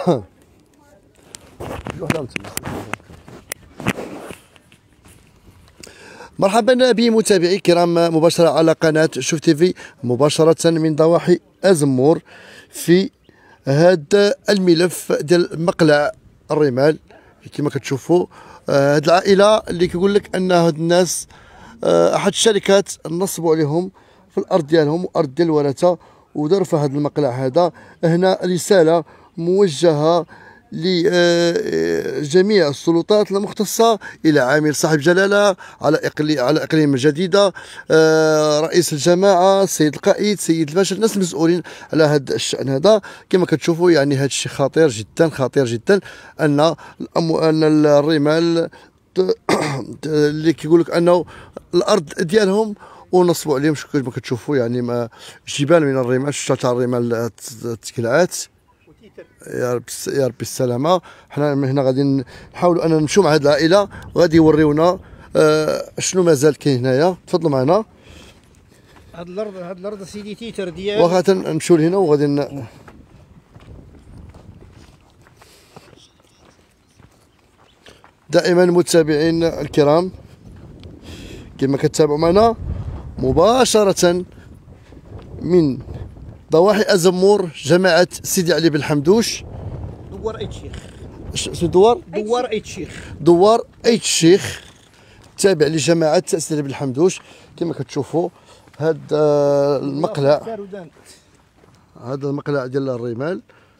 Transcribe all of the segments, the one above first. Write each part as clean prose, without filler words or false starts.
مرحبا بمتابعي الكرام، مباشرة على قناة شوف تيفي، مباشرة من ضواحي أزمور في هذا الملف ديال مقلع الرمال. كما كتشوفوا هاد العائلة اللي كيقول لك ان هاد الناس احد الشركات نصبوا عليهم في الارض ديالهم وارض ديال الورثة وداروا في هذا المقلع هذا. هنا رسالة موجهة لجميع السلطات المختصة إلى عامل صاحب جلالة على إقليم جديدة، رئيس الجماعة، السيد القائد، سيد الباشا، الناس المسؤولين على هذا الشأن هذا. كما كتشوفوا يعني هذا الشيء خطير جدا، خطير جدا أن الرمال اللي كيقول لك أنه الأرض ديالهم ونصبوا عليهم. كما كتشوفوا يعني جبال من الرمال، شتا تاع الرمال تكلعات. يا ربي السلامه. حنا من هنا غادي نحاولوا اننا نمشيو مع هذه العائله وغادي يوريونا شنو مازال كاين هنايا. تفضلوا معنا. هاد الارض سيدي تيتر ديال واخا نمشيو لهنا وغادي دائما متابعين الكرام كما كتتابعوا معنا مباشره من ضواحي أزمور، جماعة سيدي علي بن حمدوش، دوار ايت شيخ. شنو دوار؟ دوار ايت شيخ. دوار ايت شيخ تابع لجماعة سيدي علي بن حمدوش. كما كتشوفوا هذا المقلع، هذا المقلع ديال الرمال،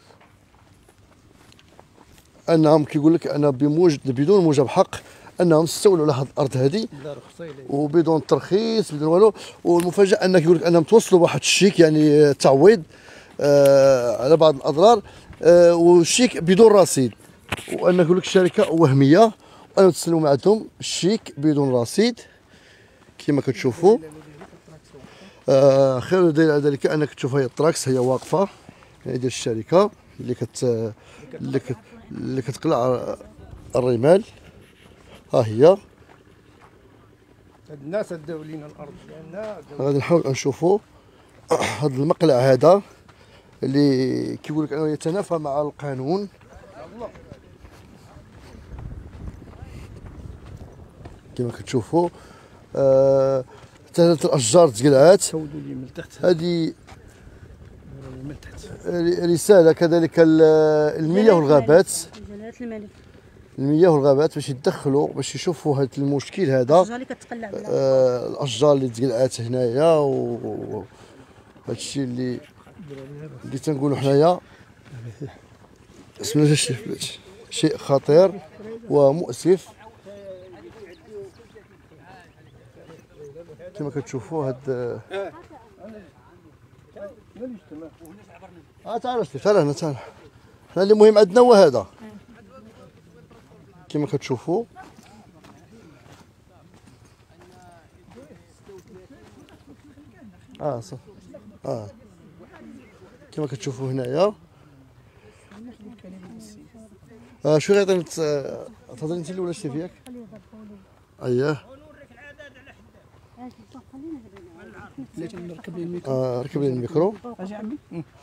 انهم كيقول لك انا بدون موجب حق انهم استولوا على هذه الارض هذه وبدون ترخيص بدون والو. والمفاجاه ان كيقول لك انهم توصلوا بواحد الشيك يعني تعويض على بعض الاضرار، والشيك بدون رصيد، وان كيقول لك الشركه وهميه وانا تسلموا معهم الشيك بدون رصيد. كما كتشوفوا خير دليل على ذلك انك تشوف هي التراكس هي واقفه يعني ديال الشركه اللي كتقلع الرمال. ها هي هاد الناس داو لينا الارض ديالنا. غادي نحاول نشوفوا هذا المقلع هذا اللي كيقول لك انه يتنافى مع القانون. كما كتشوفوا ثلاث الاشجار تقلعات. هذه رساله كذلك المياه والغابات، المياه والغابات باش يتدخلوا باش يشوفوا هذا المشكل هذا، الاشجار اللي تقلعات هنايا وهذا الشيء اللي تنقولوا حنايا بسم الله شيء خطير ومؤسف. كما كتشوفوا هاد تعال هنا تعال. حنا اللي مهم عندنا هو هذا. كما كتشوفوا صح. كما كتشوفوا هنايا شو غيعطيني تهضري انت الاولى شتي فيك. اييه ركب لي الميكرو. اجي عمي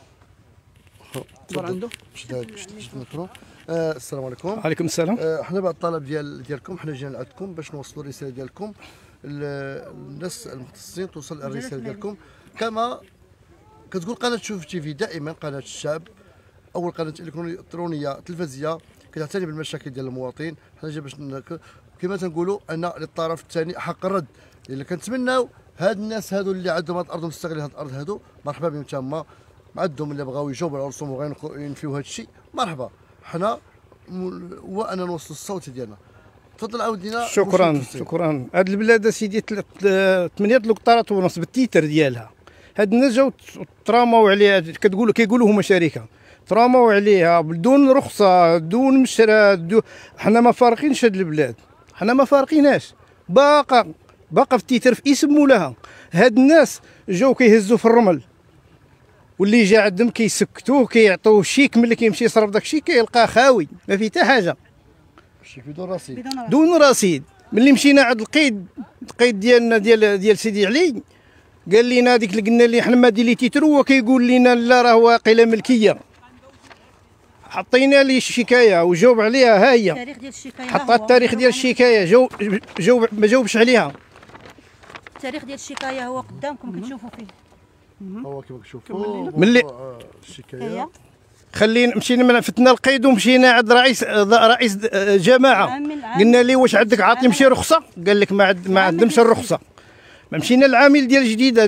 تفضل عنده شد الميكرو. السلام عليكم. وعليكم السلام. حنا بعد الطلب ديالكم حنا جينا لعندكم باش نوصلوا الرساله ديالكم للناس المختصين، توصل الرساله ديالكم كما كتقول قناه شوف تيفي دائما قناه الشعب، اول قناه الكترونيه تلفزيونيه كتعتني بالمشاكل ديال المواطنين. حنا جا باش كما تنقولوا ان للطرف الثاني حق الرد. اللي كنتمناو هاد الناس هادو اللي عندهم هاد الارض مستغلين هاد الارض هادو مرحبا بهم تما، عندهم اللي بغاو يجاوبوا على الرسوم وغينفيو هاد الشيء مرحبا. حنا وانا نوصل الصوت ديالنا. تفضل عاود لينا. شكرا. هاد البلاد سيدي 8 لقطارات ونص بالتيتر ديالها. هاد الناس جاو تراماو عليها، كيقولوا هما شركه تراماو عليها بدون رخصه بدون مشرى. حنا ما فارقينش هاد البلاد، حنا ما فارقيناش، باقا في التيتر في اسم مولاها. هاد الناس جاو كيهزوا في الرمل، واللي جا عندهم كيسكتوه كيعطوه شيك ملي كيمشي يصرف داك الشيك كيلقاه خاوي ما فيه حتى حاجه. شيك بدون رصيد. دون رصيد. ملي مشينا عند القيد ديالنا ديال سيدي علي قال لنا هذيك اللي قلنا ليه حنا ما دي لي تيتر، هو كيقول لنا لا راه واقيلا ملكيه. حطينا لي الشكايه وجاوب عليها، ها هي التاريخ ديال الشكايه، حطها التاريخ ديال الشكايه، جاوب ما جاوبش عليها. التاريخ ديال الشكايه هو قدامكم كتشوفوا فيه. هو كما كتشوفوا ملي الشكايه. خلينا مشينا فتنا القيد ومشينا عند رئيس جماعه، قلنا لي واش عندك عاطي مشي رخصه؟ قال لك ما عندهمش الرخصه. ما مشينا للعامل ديال الجديده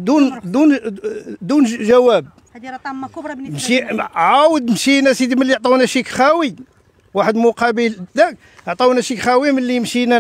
دون جواب. هذه راه طامه كبرى بالنسبه مشي لنا. عاود مشينا سيدي ملي عطاونا شيك خاوي، واحد مقابل ذاك عطاونا شيك خاوي ملي مشينا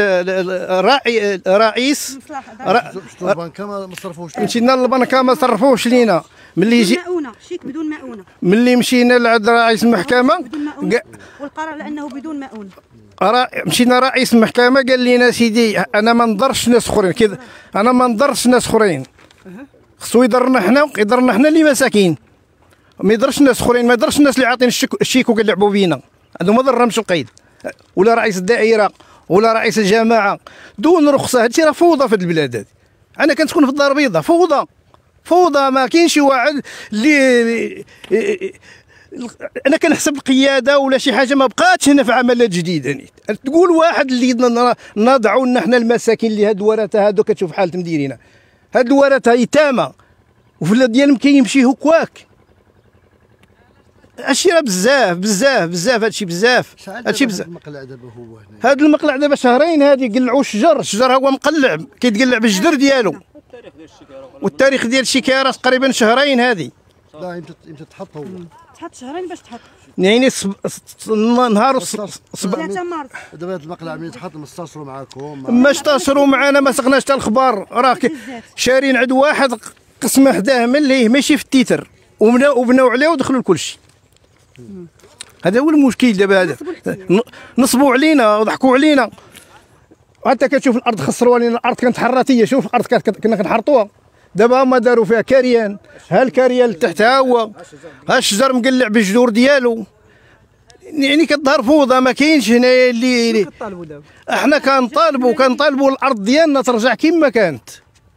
رئيس البنكه ما صرفوش، مشينا للبنكه ما صرفوش لينا. ملي يجي مؤونه، شيك بدون مؤونه. ملي مشينا لعند رئيس المحكمه بدون مؤونه، والقرار على انه بدون مؤونه. مشينا رئيس المحكمه قال لنا سيدي انا ما نضرش ناس اخرين كذا، انا ما نضرش ناس اخرين، خصو يضرنا حنا، يضرنا حنا اللي مساكين، ما يضرش الناس اخرين، ما يضرش الناس اللي عاطين الشيك وكيلعبوا بينا، هذو ما ضرهمش القيد، ولا رئيس الدائره ولا رئيس الجماعه دون رخصه. هادشي راه فوضى في هاد البلاد هادي. انا كنسكن في الدار البيضاء، فوضى ما كاينش شي واحد اللي انا كنحسب القياده ولا شي حاجه ما بقاتش هنا في عمليات جديده. تقول واحد اللي نضعوا لنا حنا المساكين اللي هاد الورثه هادو كتشوف حالتهم دايرين، هاد الورثه يتامى وفي البلاد ديالهم كيمشي هكواك. هادشي راه بزاف هادشي بزاف. المقلع دابا هو هنا، هاد المقلع دابا شهرين هادي يقلعوا الشجر هو مقلع كيتقلع بالجدر ديالو. والتاريخ ديال الشكايه راه تقريبا شهرين هادي. لا يمكن تحط هو تحط شهرين باش تحط يعني نهار 3 مارس. دابا هاد المقلع ملي تحط ما استاشروا معاكم؟ ما استاشروا معنا، ما سقناش حتى الخبر، راه شارين عند واحد قسم حداه مليه ماشي في التيتر وبناو عليه ودخلوا لكل شيء. هذا هو المشكل دابا. هذا نصبوا علينا وضحكوا علينا. حتى كتشوف الارض خسروا علينا، الارض كانت حراتيه، شوف الارض كنا كنحرطوها، دابا هما داروا فيها كاريان، ها الكاريان اللي تحت ها هو، ها الشجر مقلع بالجذور ديالو. يعني كتظهر فوضى ما كاينش هنايا اللي احنا كنطالبوا الارض ديالنا ترجع كما كانت،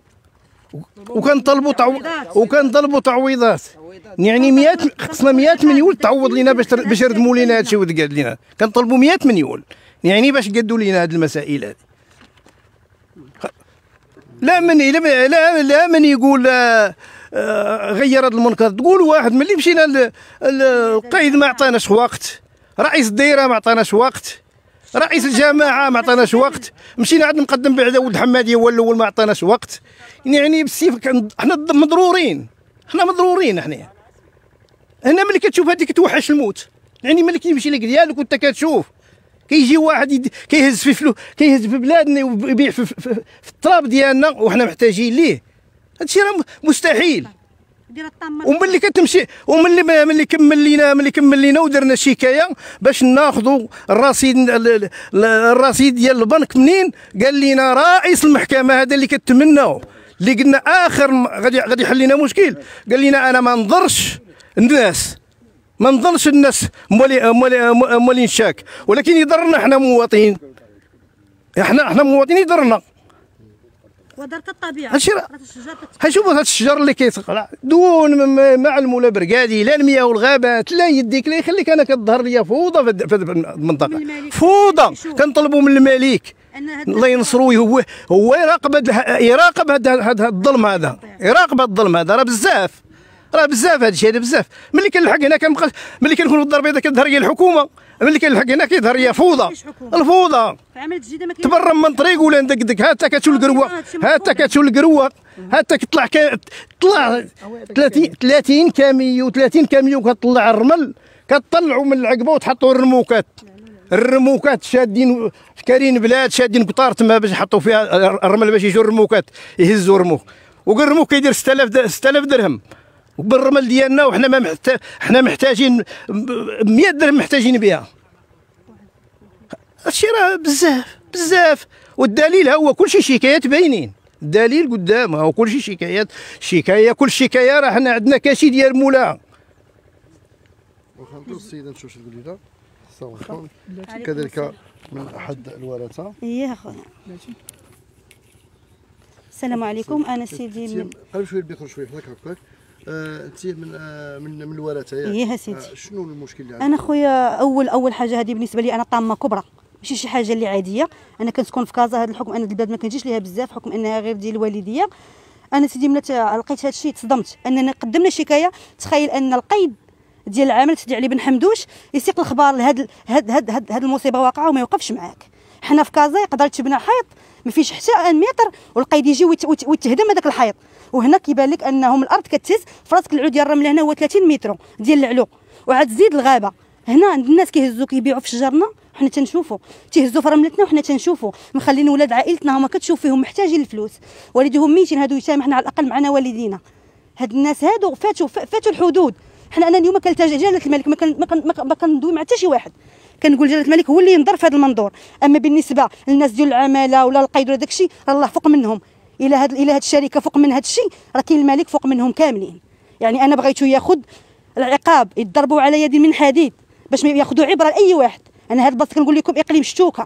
وكنطلبوا تعويضات. يعني خصنا 100 مليون تعوض لنا باش يردموا لنا هادشي وتقاد لنا، كنطلبوا 100 مليون يعني باش يقادوا لنا هاد المسائل هذه. لا من يقول غير هذا المنكر. تقول واحد ملي مشينا القيد ما عطاناش وقت، رئيس الدائره ما عطاناش وقت، رئيس الجماعه ما عطاناش وقت، مشينا عند المقدم بعد ولد حماديه هو الاول ما عطاناش وقت. يعني بالسيف حنا مضرورين، حنا هنا ملي كتشوف هذيك كتوحش الموت. يعني ملي كيمشي لك ديالك وانت كتشوف كيجي واحد كيهز في فلوس، كيهز في بلادنا ويبيع في التراب ديالنا وحنا محتاجين ليه. هادشي راه مستحيل. وملي كتمشي ملي كمل لينا ودرنا شكايه باش ناخذوا الرصيد ديال البنك منين؟ قال لنا رئيس المحكمه هذا اللي كتمناو، اللي قلنا اخر غادي يحل لنا مشكل، قال لنا انا ما نضرش الناس مولين شاك، ولكن يضرنا احنا مواطنين، احنا مواطنين يضرنا. ودرت الطبيعه. شوف هذا الشجر اللي كيتقلع دون ما علموا لا بركادي لا المياه والغابات لا يديك لا يخليك. انا كتظهر لي فوضى في المنطقه، فوضى. كنطلبوا من الملك الله ينصروه هو يراقب هذا الظلم هذا، راه بزاف هذا الشيء، بزاف. ملي كنلحق هنا ملي كنكون في الدار البيضاء كتظهر لي الحكومه، ملي كنلحق هنا كيظهر لي فوضى. الفوضى تبرم من طريق ولا ندقدق، ها انت كتشوف القروه، ها انت كطلع 30 كاميو كطلع الرمل، كطلعوا من العقبه وتحطوا الرموكات شادين كارين بلاد، شادين قطار تما باش يحطوا فيها الرمل باش يجوا الرموكات يهزوا الرموك، والرموك كيدير 6000 درهم بالرمل ديالنا، وحنا حنا محتاجين 100 درهم محتاجين بها. هادشي راه بزاف. والدليل هو كلشي شكايات باينين، الدليل قدام هو كلشي شكايه كل شكايه راه حنا عندنا كاشي ديال مولاها. واخا ندوز السيده نشوف شنو تقول لنا. السلام عليكم. كذلك من احد الورثه. اييه اخويا. السلام عليكم. انا سيدي قرب شويه البيكرو شويه هكاك. انت من الولايات ياك؟ ايه سيدي. شنو المشكل اللي عندك؟ انا خويا اول حاجه هذه بالنسبه لي انا طامه كبرى، ماشي شي حاجه اللي عاديه. انا كنسكن في كازا، هذا الحكم انا البلاد ما كنجيش ليها بزاف حكم انها غير ديال الوالديه. انا سيدي ملي لقيت هذا الشيء تصدمت اننا قدمنا شكايه. تخيل ان القيد ديال العمل سيدي علي بن حمدوش يسيق الخبار هاد المصيبه واقعه وما يوقفش معاك. حنا في كازا يقدر تبنى حيط ما فيش حتى 1 متر والقيد يجي ويتهدم هذاك الحيط، وهنا كيبان لك انهم الارض كتهز في راسك. العود ديال الرمله هنا هو 30 متر ديال العلو، وعاد تزيد الغابه هنا عند الناس كيهزوا كيبيعوا في شجرنا حنا تنشوفوا، تيهزوا في رملتنا وحنا تنشوفوا، مخلين ولاد عائلتنا هما كتشوف فيهم محتاجين الفلوس، والديهم ميتين هادو يتامى، حنا على الاقل معنا والدينا. هاد الناس هادو فاتوا الحدود. انا اليوم كنلتجئ جلاله الملك، ما كندوي مع حتى شي واحد، كنقول جلاله الملك هو اللي ينظر في هذا المنظور. اما بالنسبه للناس ديال العماله ولا القيد ولا داكشي راه الله فوق منهم. الى هاد الشركه فوق من هاد الشيء راه كاين الملك فوق منهم كاملين. يعني انا بغيتو ياخذ العقاب يضربوا على يد من حديد باش ما ياخذوا عبره لاي واحد. انا هاد البلاصه كنقول لكم اقليم شتوكه،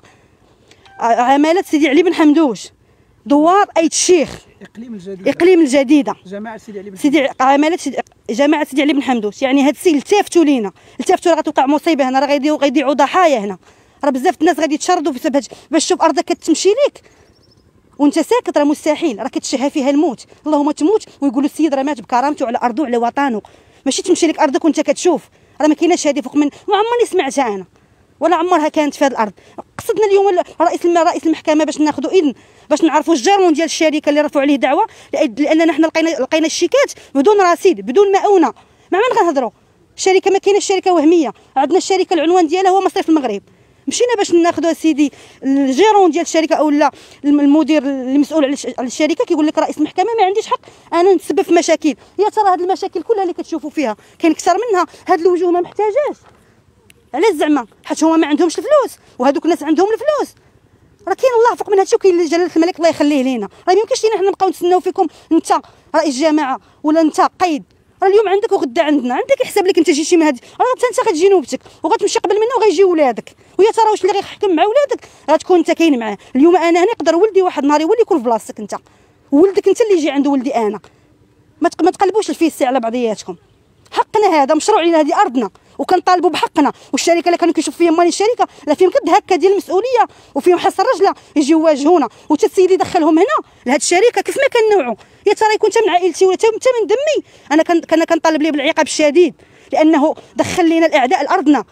عماله سيدي علي بن حمدوش، دوار ايت الشيخ، اقليم الجديده، جماعه سيدي علي بن حمدوش، عماله جماعه سيدي علي بن حمدوش. يعني هاد السيد التفتوا لينا، راه غتوقع مصيبه هنا، راه غيضيعوا ضحايا هنا، راه بزاف الناس غادي يتشردوا بسبب باش تشوف ارضك كتمشي ليك وانت ساكت، راه مستحيل، راه كتشهى فيها الموت. اللهم تموت ويقولوا السيد راه مات بكرامته على ارضه وعلى وطنه، ماشي تمشي لك ارضك وانت كتشوف. راه ما كايناش هذه فوق من، ما عمرني سمعتها انا ولا عمرها كانت في هذه الارض. قصدنا اليوم رئيس المحكمه باش ناخذوا اذن باش نعرفوا الجرم ديال الشركه اللي رفعوا عليه دعوه، لاننا حنا لقينا الشيكات بدون رصيد بدون مؤونه. مع من غنهضروا؟ الشركه ما كايناش شركه وهميه، عندنا الشركه العنوان ديالها هو مصرف المغرب. مشينا باش ناخذوا سيدي الجيرون ديال الشركه او لا المدير المسؤول على الشركه كيقول لك رئيس المحكمه ما عنديش حق انا نتسبب في مشاكل. يا ترى هذه المشاكل كلها اللي كتشوفوا فيها كاين اكثر منها؟ هاد الوجوه ما محتاجاش، علاش زعما؟ حيت هما ما عندهمش الفلوس وهذوك الناس عندهم الفلوس. راه كاين الله فوق من هادشي وكاين جلاله الملك الله يخليه لينا. راه ما يمكنش لينا حنا نبقاو نتسناو فيكم انت رئيس جماعه ولا انت قيد. راه اليوم عندك وغدا عندنا، عندك يحسب لك انت جيتي من هاد، راه انت غتجي نوبتك وغتمشي قبل منه وغيجي ولادك، ويا ترى واش اللي غيحكم مع ولادك غتكون انت كاين معاه. اليوم انا هنا يقدر ولدي واحد النهار يولي يكون في بلاصتك انت، ولدك انت اللي يجي عند ولدي انا. ما تقلبوش الفيسي على بعضياتكم. حقنا هذا مشروع لينا، هذه ارضنا وكنطالبوا بحقنا. والشركه اللي كانوا كيشوفوا فيهم مالين الشركه لا فيهم قد هكا ديال المسؤوليه وفيهم حس الرجله يجيو يواجهونا. وتا السيد اللي دخلهم هنا لهاد الشركه كيف ما كنوعوا، يا ترى يكون انت من عائلتي ولا انت من دمي. انا كنطالب ليه بالعقاب الشديد لانه دخل لينا الاعداء لارضنا.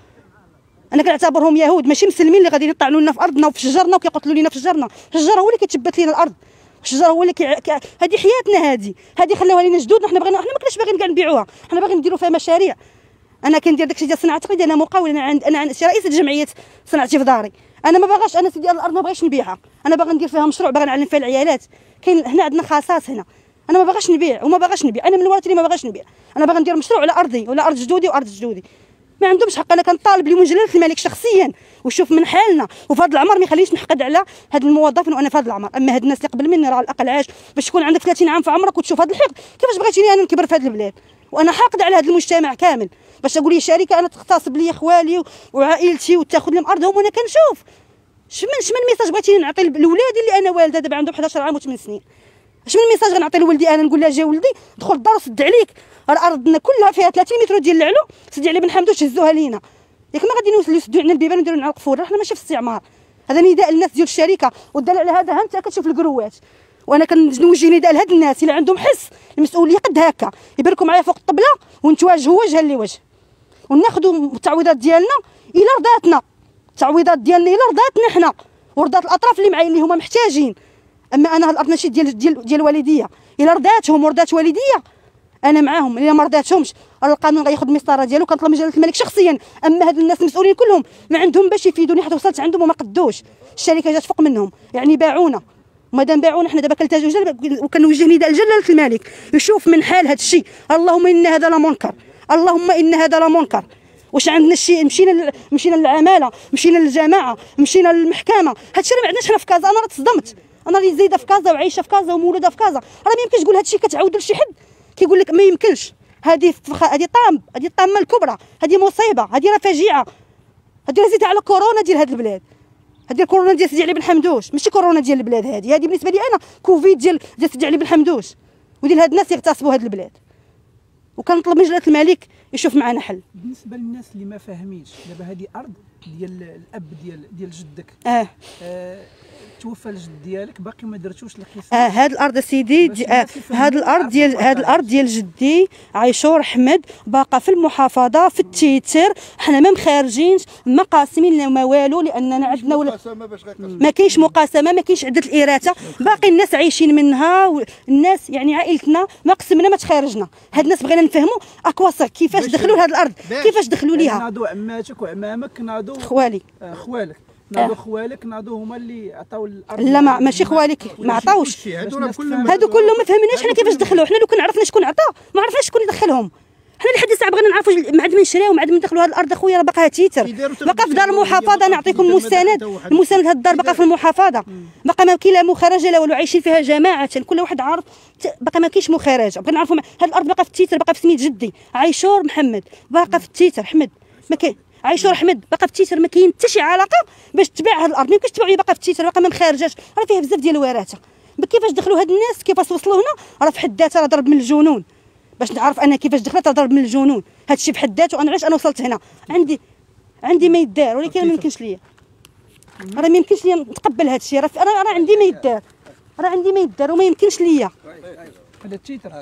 انا كنعتبرهم يهود ماشي مسلمين اللي غاديين يطعنوا لنا في ارضنا وفي شجرنا وكيقتلوا لينا في شجرنا. الشجر هو اللي كيتثبت لينا الارض، الشجره هو اللي هذه حياتنا، هذه خلاوها لينا جدودنا. حنا ما كناش باغيين كاع نبيعوها، حنا باغيين نديروا فيها مشاريع. انا كندير داكشي ديال الصناعه التقليديه، انا مقاول، انا عند رئيسه جمعيه صناعتي في داري. انا ما باغاش، انا سيدي الارض ما بغيتش نبيعها، انا باغا ندير فيها مشروع، باغا نعلم فيها العيالات. كاين هنا عندنا خصاص هنا، انا ما باغاش نبيع وما باغاش نبيع، انا من الورث اللي ما باغاش نبيع. انا باغا ندير مشروع على ارضي ولا ارض جدودي وارض جدودي. ما عندهمش حق. انا كنطالب اليوم جلاله الملك شخصيا وشوف من حالنا وفي هذا العمر ما يخليش نحقد على هاد الموظفين وانا في هذا العمر. اما هاد الناس اللي قبل مني راه على الاقل عاش باش تكون عندك 30 عام في عمرك وتشوف هذا الحقد. كيفاش بغيتيني انا نكبر في هذا البلاد وانا حاقده على هذا المجتمع كامل باش تقول لي شركه انا تغتصب لي خوالي وعائلتي وتاخذ لهم ارضهم وانا كنشوف؟ شمن ميساج بغيتيني نعطي لولادي اللي انا والده دابا عندهم 11 عام و8 سنين؟ شمن ميساج غنعطي لولدي انا نقول له جا ولدي دخل الدار وسد عليك، راه ارضنا كلها فيها 30 متر ديال العلو سيدي علي بن حمدوش هزوها لينا. ياك ما غادي يسدوا عندنا البيبان ونديروا لنا القفور، حنا ماشي في الاستعمار. هذا نداء للناس ديال الشركه، والدليل على هذا ها انت كتشوف الكروات. وانا كنوجه نداء لهاد الناس اللي عندهم حس المسؤوليه قد هكا يباركوا معايا فوق الطبله ونتواجهوا وجها لوجه وناخذوا التعويضات ديالنا الى رضاتنا، التعويضات ديالنا الى رضاتنا حنا ورضات الاطراف اللي معايا اللي هما محتاجين. اما انا الارض ماشي ديال الوالديه، الى رضاتهم ورضات والديه انا معاهم، الا ما رضاتهمش القانون غياخذ المسطره ديالو. كنطلب من جلاله الملك شخصيا. اما هاد الناس المسؤولين كلهم ما عندهم باش يفيدوني، حتى وصلت عندهم وما قدوش، الشركه جات فوق منهم يعني باعونا. ومادام باعونا حنا دابا كنلتجوا وكنوجه نداء لجلاله الملك يشوف من حال هاد الشيء. اللهم ان هذا لمنكر، اللهم ان هذا لمنكر. واش عندنا شي مشينا للعماله، مشينا للجماعه، مشينا للمحكمه، هادشي راه ما عندناش حنا في كازا. انا راه تصدمت، انا اللي زايده في كازا وعايشه في كازا ومولوده في كازا، راه ما يمكنش تقول هادشي كتعاود لشي حد كيقول لك ما يمكنش. هذه الطامه الكبرى، هذه مصيبه، هذه راه فاجعه، هذه زيدها على كورونا ديال هذه البلاد. هذه الكورونا ديال سيدي علي بن حمدوش ماشي كورونا ديال البلاد. هذه بالنسبه لي انا كوفيد ديال سيدي علي بن حمدوش وديال هاد الناس يغتصبوا هذه البلاد. وكنطلب من جلاله الملك يشوف معنا حل. بالنسبه للناس اللي ما فاهمينش دابا هذه ارض ديال الاب ديال جدك توفى الجد ديالك باقي ما درتوش القسم. هاد الارض سيدي هاد الارض ديال جدي عايشور احمد باقا في المحافظه في التيتر. حنا ما مخارجينش ما قاسمين لا ما والو لاننا عندنا ما كاينش مقاسمه ما كاينش عده الاراثه باقي الناس عايشين منها. الناس يعني عائلتنا ما قسمنا ما تخارجنا. هاد الناس بغينا نفهموا اكواص كيفاش دخلوا لهاد الارض كيفاش دخلوا ليها. ناضوا عماتك وعمامك ناضوا خوالك ناضوا خوالك ناضوا هما اللي عطاو الارض. لا ماشي خوالك ما عطاوش هادو كلهم ما فهمناش حنا كيفاش دخلوا. حنا لو كنا عرفنا شكون عطا ما عرفناش شكون اللي دخلهم. حنا لحد الساعه بغينا نعرفوا معاد من شراو معاد من دخلوا هاد الارض اخويا راه باقا تيتر باقا في دار المحافظه. نعطيكم المستند هاد الدار باقا في المحافظه باقا ما كاين لا مخرجه لا والو عايشين فيها جماعه كل واحد عارف باقا ما كاينش مخرجه. بغينا نعرفوا هاد الارض باقا في التيتر باقا في سميت جدي عايشور محمد باقا في التيتر احمد ما كاين عايشور احمد باقا في التيتر ما كاين حتى شي علاقه باش تباع هاد الارض. ما يمكنش تباع باقا في التيتر باقا ما مخارجاش راه فيها بزاف ديال الوراثه. كيفاش دخلوا هاد الناس كيفاش وصلوا هنا راه في حد ذاتها راه ضرب من الجنون. باش نعرف انا كيفاش دخلت ضرب من الجنون هاد الشيء في حد ذاته. انا علاش انا وصلت هنا عندي ما يدار ولكن ما يمكنش ليا راه ما يمكنش ليا نتقبل هاد الشيء. راه عندي ما يدار عندي ما يدار وما يمكنش ليا. هذا التيتر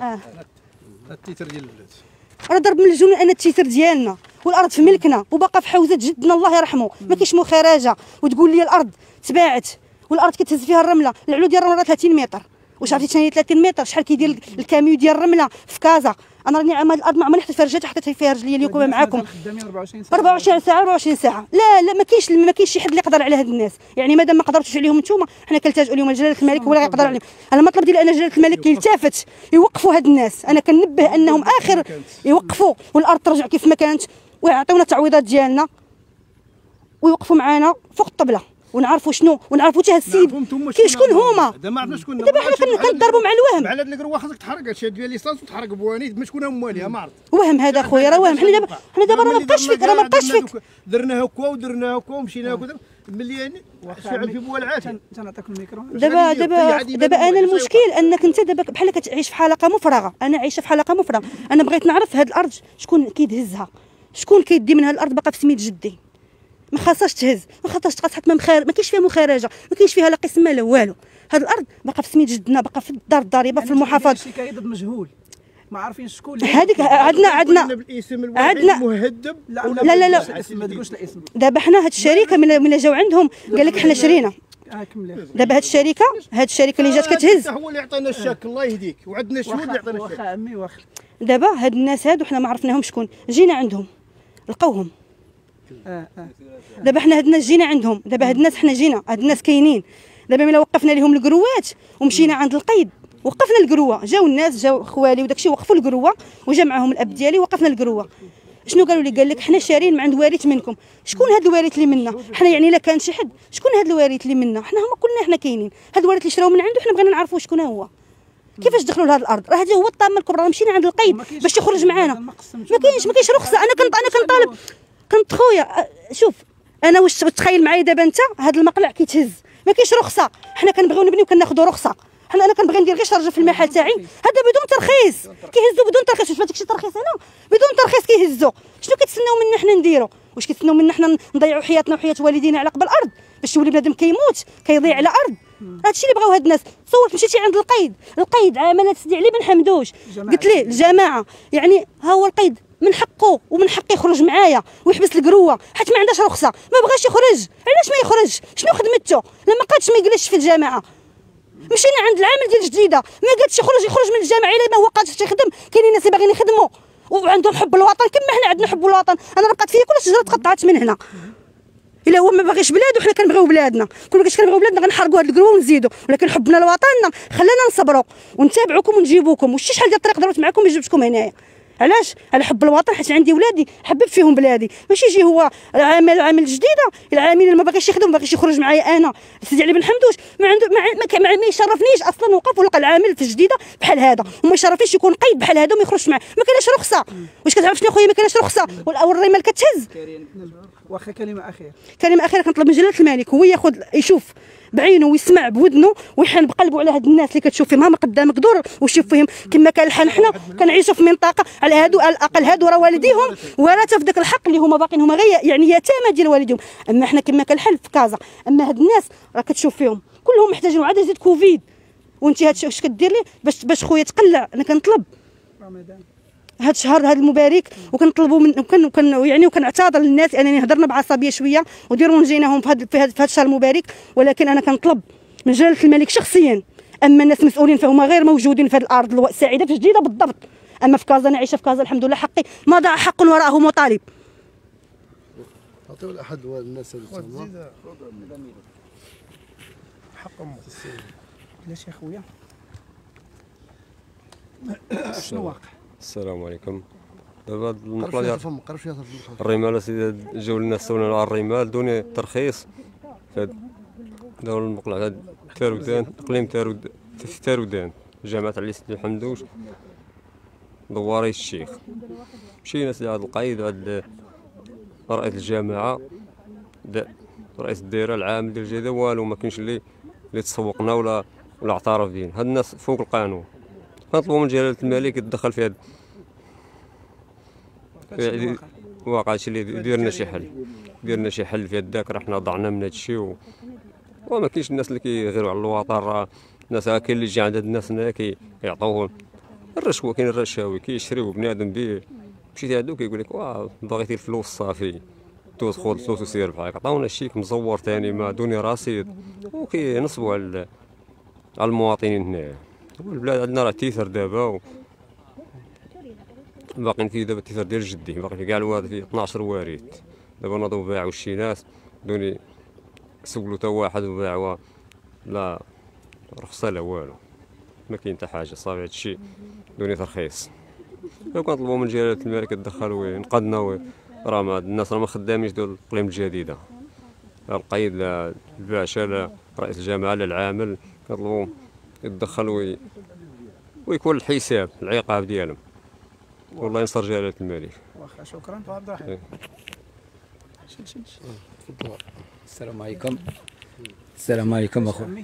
التيتر ديال البلاد راه ضرب من الجنون. انا التيتر ديالنا والارض في ملكنا وباقا في حوزه جدنا الله يرحمه ما كاينش مخرجه. وتقول لي الارض تباعت والارض كتهز فيها الرمله. العلو ديال الرمله 30 متر واش عرفتي ثاني 30 متر شحال كيدير الكاميو ديال الرمله في كازا. انا راني عام هاد الارض ما عمرني حتى فرجات حطيت فيها رجلي اليوم معاكم 24 ساعه 24 ساعه. لا ما كاينش شي حد اللي يقدر على هاد الناس. يعني مادام ما قدرتوش عليهم نتوما حنا كنلتجئوا اليوم لجلاله الملك ولا يقدر عليهم. انا المطلب ديالي انا جلاله الملك يلتفت يوقفوا هاد الناس. انا كنبه انهم اخر يوقفوا والارض ترجع كيف ما كانت ويعطيونا التعويضات ديالنا ويوقفوا معنا فوق الطبله ونعرفوا شنو ونعرفوا حتى هاد السيد كاين شكون هما. دابا عرفنا شكون دابا حنا كنضربوا مع الوهم. على هاد القروه خاصك تحرق هادشي ديال ليسانس وتحرق بوانيت ما شكون هما مواليها ما عرفت. وهم هذا خويا راه وهم. حنا دابا راه ما بقاش فيك ما بقاش فيك. درنا هكا ودرنا هكا ومشينا هكا ملي يعني شعل في بوالعات. تنعطيك الميكرو. دابا انا المشكل انك انت دابا بحال كتعيش في حلقه مفرغه. انا عايشه في حلقه مفرغه. انا بغيت نعرف هاد الارض شكون كيدهزها شكون كيدي من هاد الارض باقا في سميت جدي. ما خاصهاش تهز ما خاصهاش تقاس ما كاينش فيها مخرجه ما كاينش فيها لا قسمه لا والو. هاد الارض باقا في سميت جدنا باقا في الدار الضريبه في المحافظه. شكايه ضد مجهول ما عارفين شكون هذيك عندنا مهذب. لا ما تقولش الاسم. دابا حنا هاد الشركه من جاو عندهم قال لك حنا شرينا. دابا هاد الشركه اللي جات كتهز هو اللي عطانا الشاك الله يهديك وعندنا الشهود اللي عطانا الشاك. واخا عمي واخا دابا هاد الناس هادو حنا ما عرفناهم شكون. جينا عندهم لقاوهم. دابا حنا هاد الناس جينا عندهم. دابا هاد الناس حنا جينا هاد الناس كاينين. دابا ملي وقفنا لهم الكروات ومشينا عند القيد وقفنا الكروه جاو الناس جاو خوالي وداكشي وقفوا الكروه وجا معاهم الاب ديالي وقفنا الكروه. شنو قالوا لي؟ قال لك حنا شارين من عند وارث منكم. شكون هاد الوارث اللي منا؟ حنا يعني الا كان شي حد شكون هاد الوارث اللي منا؟ حنا هما كلنا حنا كاينين. هاد الوارث اللي شراو من عنده حنا بغينا نعرفوا شكون هو كيفاش دخلوا لهاد الارض. راه هذا هو الطامه الكبرى. مشينا عند القيد باش يخرج معانا ما كاينش رخصه. انا كنطالب خويا شوف انا واش تخيل معايا دابا انت هاد المقلع كيتهز ما كاينش رخصه. حنا كنبغيو نبنيو كناخذوا رخصه. انا كنبغي ندير غير شرجه في المحل تاعي هذا بدون ترخيص كيهزوا بدون ترخيص. واش ما داكشي ترخيص هنا بدون ترخيص كيهزوا. شنو كتسناو منا حنا نديروا؟ واش كتسناو منا حنا نضيعوا حياتنا وحياه والدينا على قبل الارض باش يولي بنادم كيموت كيضيع على ارض؟ هادشي اللي بغاو هاد الناس. صورت مشيتي عند القيد عامله سيدي علي بن حمدوش قلت ليه الجماعه يعني ها هو القيد من حقه ومن حقي يخرج معايا ويحبس القروه حيت ما عندهاش رخصه. ما بغاش يخرج. علاش ما يخرج؟ شنو خدمته؟ لما قادش ما يجلسش في الجامعه. مشينا عند العامل ديال جديده ما قالش يخرج من الجامعه الا ما هو قادش يخدم. كاينين ناس اللي باغيين يخدموا وعندهم حب الوطن كما حنا عندنا حب الوطن. انا بقات فيا كل شجره تقطعت من هنا. الا هو ما باغيش بلادو حنا كنبغيو بلادنا. كل ما كنبغيو بلادنا غنحرقوا هاد القروه ونزيدوا. ولكن حبنا لوطننا خلانا نصبروا ونتابعوكم ونجيبوكم. وشي شحال ديال الطريق درت معكم جبتكم هنايا. علاش؟ على حب الوطن حيت عندي ولادي حببت فيهم بلادي. ماشي يجي هو العامل الجديده العامل اللي ما باغيش يخدم ما باغيش يخرج معايا. انا سيدي علي بن حمدوش ما عنده ما يشرفنيش اصلا وقف ولقى العامل في الجديده بحال هذا وما يشرفنيش يكون قيد بحال هذا وما يخرجش معاه. ما كايناش رخصه. واش كتعرف شنو خويا ما كايناش رخصه والرمال كتهز واخا كلمه اخيره كنطلب من جلاله الملك هو يشوف بعينه ويسمع بودنه ويحن بقلبه على هاد الناس اللي كتشوف فيهم هما قدامك دور وشوف فيهم كما كان الحال. حنا كنعيشوا في منطقه على هادو على الاقل هادو راه والديهم ورثه في ذاك الحق اللي هما باقيين هما غير يعني يتامى ديال والديهم. اما حنا كما كان الحال في كازا، اما هاد الناس راه كتشوف فيهم كلهم محتاجين عاد زيد كوفيد وانت هادشي واش كدير لي باش خويا تقلع. انا كنطلب رمضان هاد الشهر هاد المبارك وكنطلبوا من يعني وكنعتذر للناس انني هضرنا بعصبيه شويه وديروا جيناهم في هاد الشهر المبارك، ولكن انا كنطلب من جلاله الملك شخصيا. اما الناس مسؤولين فهما غير موجودين في هاد الارض السعيده في جديده بالضبط. اما في كازا انا عايشه في كازا الحمد لله، حقي ما ضاع حق وراءه مطالب. عطيو لاحد الناس هذو حقهم. علاش يا خويا شنو واقع؟ السلام عليكم. دابا المقله قرب شويه الرمال سيدي جاو الناس سولنا على الرمال دوني ترخيص دابا المقلع هاد تارودان اقليم تارودان جامعة علي سيدي الحمدوش دواري الشيخ. مشينا سيدي هاد القايد هاد رئيس الجامعة رئيس الدائرة العام ديال الجديدة والو ما كاينش اللي تسوقنا ولا اعترف بينا. هاد الناس فوق القانون. كنطلبوا من جلالة الملك يتدخل في هاد واقع هادشي اللي ديرنا شي حل في هداك. راه حنا ضعنا من هادشي وما كاينش الناس اللي كيغيروا على الوطن. راه الناس كاين اللي يجي عند هاد الناس هنا كيعطوهم الرشوه. كاين الرشاوي كيشريو بنادم به مشيتي عندو كيقول لك واه بغيتي الفلوس صافي دوز خذ الفلوس وسير بحالك. عطاونا الشيك مزور ثاني ما دوني رصيد وكينصبوا على المواطنين هنايا. البلاد عندنا راه تيثر دابا باقيين فيه دابا التيثر ديال جدي باقي فيه كاع الواد فيه 12 وارث. دابا ناضوا باعوا شي ناس دوني سولوا تا واحد وباعوا لا رخصه لا والو ما كاين حتى حاجه صافي. هادشي دوني ترخيص. كنطلبوا من جلاله الملك يتدخل وينقذنا. راه ما الناس راه ما خدامينش ديال الاقليم الجديده. لا القايد لا الباشا لا رئيس الجامعه لا العامل كنطلبوا يتدخل ويكون الحساب العقاب ديالهم. والله ينصر جلاله الملك. واخا شكرا عبد الرحيم. السلام عليكم. السلام عليكم اخويا.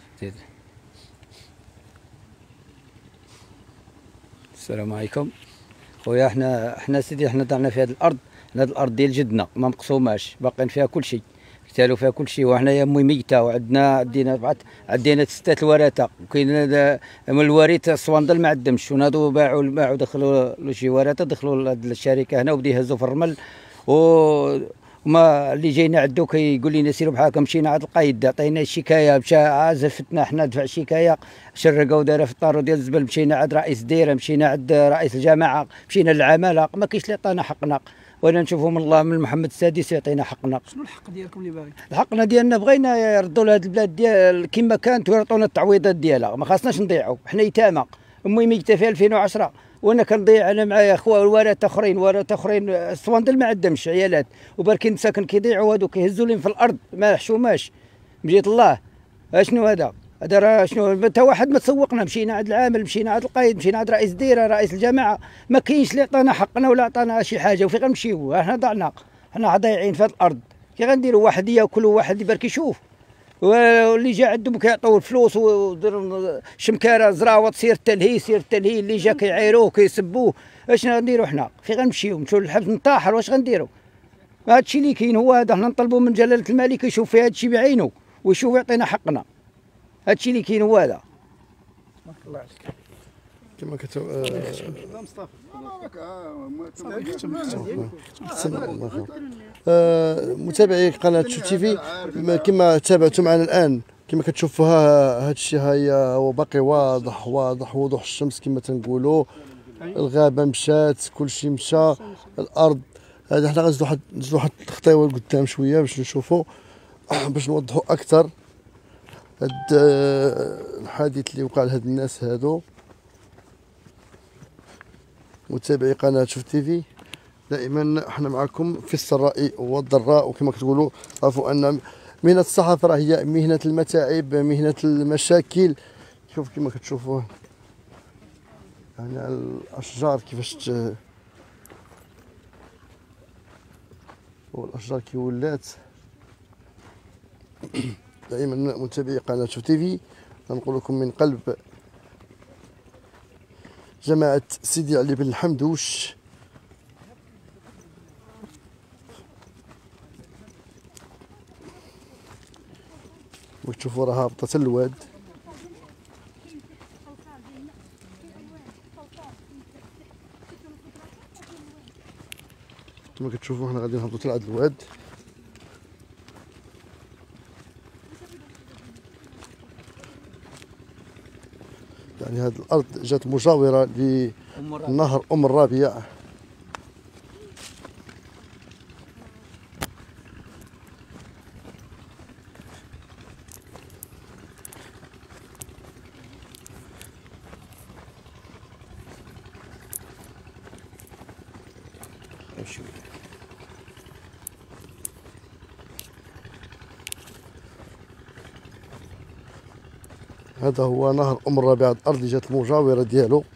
السلام عليكم خويا. حنا سيدي حنا ضعنا في هذه الارض. هذه الارض ديال جدنا ما مقسوماش باقيين فيها كل شيء اكتالوا فيها كل شيء. وحنايا امي ميته وعندنا عدينا 6 الورثه وكاين من الوريث الصواندل ما عندهمش وناضوا باعوا دخلوا شي ورثه دخلوا الشركه هنا وبداو يهزوا في الرمل وما اللي جاينا عندو كيقول لنا سيروا بحالكم. مشينا عند القايد عطينا الشكايه مشى عازفتنا حنا دفع شكايه شرقه ودار في الطارو ديال الزبل. مشينا عند رئيس الديره مشينا عند رئيس الجامعه مشينا للعماله ما كاينش اللي عطانا حقنا. وانا نشوفوا من الله من محمد السادس يعطينا حقنا. شنو الحق ديالكم اللي باغي؟ الحقنا ديالنا بغينا يردوا لهاد البلاد ديال كما كانت ويعطونا التعويضات ديالها. ما خاصناش نضيعوا حنا يتامى. امي ميته في 2010 وانا كنضيع انا معايا اخويا ورث اخرين الصواندل ما عندهمش عيالات وباركين مساكن كيضيعوا هادو كيهزوا لهم في الارض ما حشوماش. مجيت الله اشنو هذا راه شنو حتى واحد ما تسوقنا. مشينا عند العامل مشينا عند القايد مشينا عند رئيس الديره رئيس الجامعه ما كاينش اللي عطانا حقنا ولا عطانا شي حاجه. وفين غنمشيو حنا ضعنا حنا ضايعين في هذه الارض. كي غنديروا واحد ياكل وواحد يبارك يشوف واللي جا عندهم كيعطيوه الفلوس ودير شمكاره زراوه سير التلهي اللي جا كيعايروه كيسبوه. اش غنديروا حنا فين غنمشيو نمشيو للحبس نطاحر واش غنديروا؟ هادشي اللي كاين هو هذا. حنا نطلبوا من جلاله الملك يشوف في هادشي بعينه ويشوف يعطينا حقنا. هادشي اللي كاين هو هذا. بارك الله عليك. كما كتب متابعي قناه شو تي في كما تابعتوا معنا الان كما كتشوفوها هادشي هي هو باقي واضح وضوح الشمس كما تنقولوا. الغابه مشات كلشي مشى الارض. هذا حنا غنزيدوا واحد الخطيوه لقدام شويه باش نشوفوا باش نوضحوا اكثر هاد الحادث اللي وقع لهاد الناس هادو. متابعي قناه شوف تي في دائما احنا معكم في السراء والضراء. وكما كتقولوا عرفوا ان مهنه الصحافه راه هي مهنه المتاعب مهنه المشاكل. شوف كما كتشوفوا يعني الاشجار كيفاش والاشجار كي ولات. دائما متابعي قناه شوف تي في نقول لكم من قلب جماعه سيدي علي بن الحمدوش. وتشوفوا راه هابطه الواد. كما كتشوفوا حنا غادي نهبطوا لهاد الواد. يعني هاد الارض جات مجاوره لنهر الربيع. هذا هو نهر الربيع، الارض اللي جات المجاوره ديالو.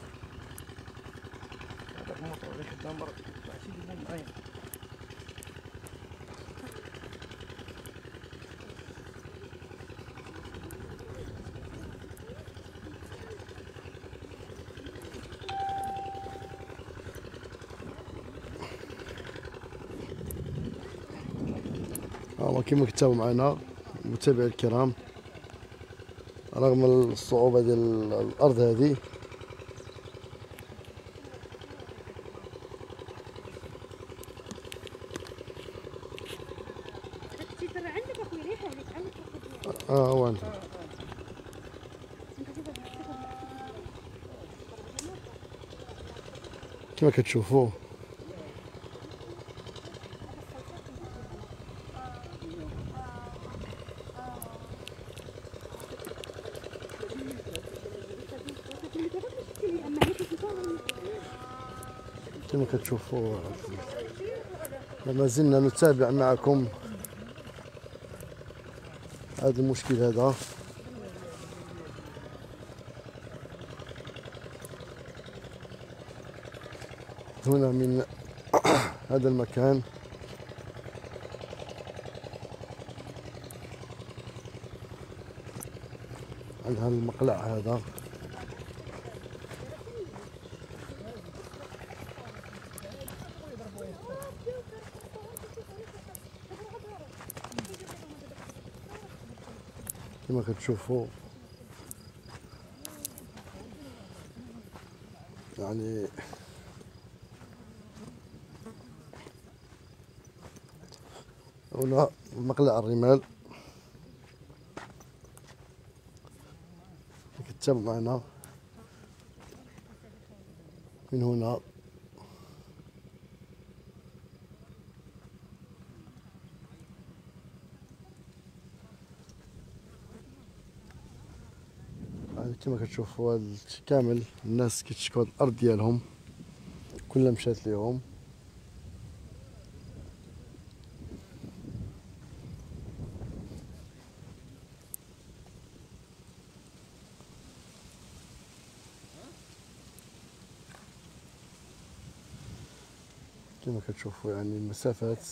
كما كتابعوا معنا متابعي الكرام، رغم الصعوبة ديال الأرض هذه هو أنت كما كتشوفوا. كما كتشوفوا ما زلنا نتابع معكم هذا المشكل هذا. هنا من هذا المكان عند هذا المقلع هذا. كما كتشوفوا يعني هنا مقلع الرمال. كتتابعوا معنا من هنا. كما كتشوفوا هاد كامل الناس كتشكوا الارض ديالهم كلها مشات ليهم. كما كتشوفوا يعني المسافات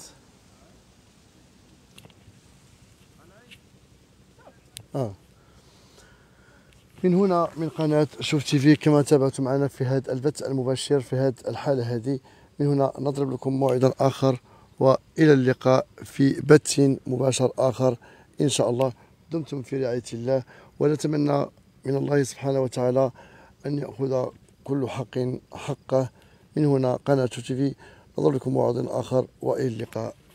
من هنا من قناة شوف تي في. كما تابعتم معنا في هذا البث المباشر في هذه الحالة هذه، من هنا نضرب لكم موعدا آخر، وإلى اللقاء في بث مباشر آخر إن شاء الله. دمتم في رعاية الله، ونتمنى من الله سبحانه وتعالى أن يأخذ كل حق حقه. من هنا قناة شوف تي في، نضرب لكم موعدا آخر وإلى اللقاء.